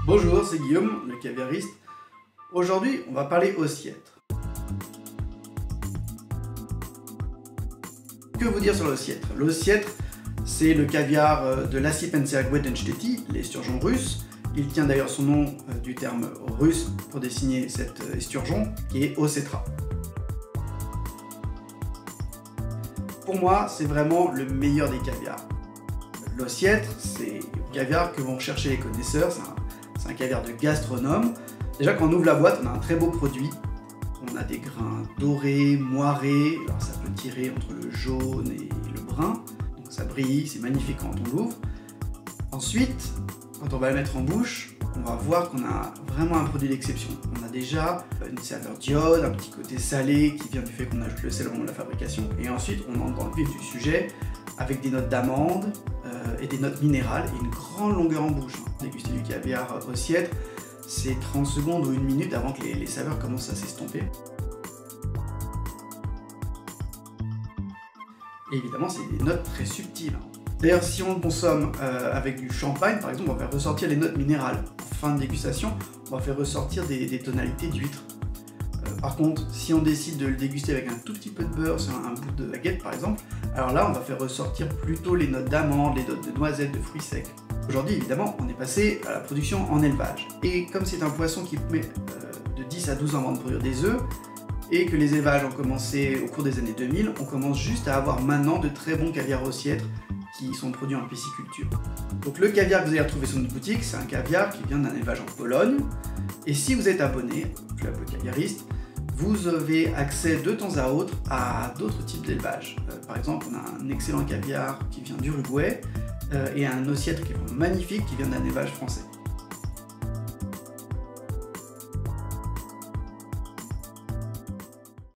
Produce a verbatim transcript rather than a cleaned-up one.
Bonjour, c'est Guillaume, le caviariste. Aujourd'hui, on va parler ossiètre. Que vous dire sur l'ossiètre? L'ossiètre, c'est le caviar de l'Acipenser guedensteti, l'esturgeon russe. Il tient d'ailleurs son nom du terme russe pour désigner cet esturgeon, qui est Ossetra. Pour moi, c'est vraiment le meilleur des caviars. L'ossiètre, c'est le caviar que vont chercher les connaisseurs, c'est un, un caviar de gastronome. Déjà, quand on ouvre la boîte, on a un très beau produit. On a des grains dorés, moirés, alors ça peut tirer entre le jaune et le brun, donc ça brille, c'est magnifique quand on l'ouvre. Ensuite, quand on va le mettre en bouche, on va voir qu'on a vraiment un produit d'exception. On a déjà une saveur d'iode, un petit côté salé qui vient du fait qu'on ajoute le sel au moment de la fabrication. Et ensuite, on entre dans le vif du sujet avec des notes d'amande euh, et des notes minérales et une grande longueur en bouche. Déguster du caviar ossiètre, c'est trente secondes ou une minute avant que les, les saveurs commencent à s'estomper. Et évidemment, c'est des notes très subtiles. D'ailleurs, si on le consomme euh, avec du champagne, par exemple, on va faire ressortir les notes minérales. En fin de dégustation, on va faire ressortir des, des tonalités d'huître. Euh, par contre, si on décide de le déguster avec un tout petit peu de beurre sur un, un bout de baguette, par exemple, alors là, on va faire ressortir plutôt les notes d'amande, les notes de noisettes, de fruits secs. Aujourd'hui, évidemment, on est passé à la production en élevage. Et comme c'est un poisson qui met euh, de dix à douze ans avant de produire des œufs, et que les élevages ont commencé au cours des années deux mille, on commence juste à avoir maintenant de très bons caviars ossiètres qui sont produits en pisciculture. Donc le caviar que vous allez retrouver sur notre boutique, c'est un caviar qui vient d'un élevage en Pologne. Et si vous êtes abonné au Club Le Caviariste, vous avez accès de temps à autre à d'autres types d'élevages. Euh, par exemple, on a un excellent caviar qui vient d'Uruguay euh, et un ossiètre qui est magnifique qui vient d'un élevage français.